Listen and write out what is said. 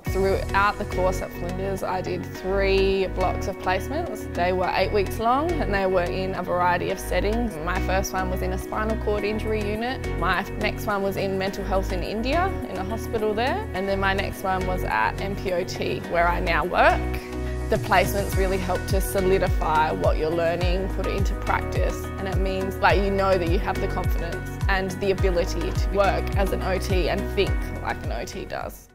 Throughout the course at Flinders, I did 3 blocks of placements. They were 8 weeks long and they were in a variety of settings. My first one was in a spinal cord injury unit. My next one was in mental health in India, in a hospital there. And then my next one was at MPOT, where I now work. The placements really help to solidify what you're learning, put it into practice, and it means you know that you have the confidence and the ability to work as an OT and think like an OT does.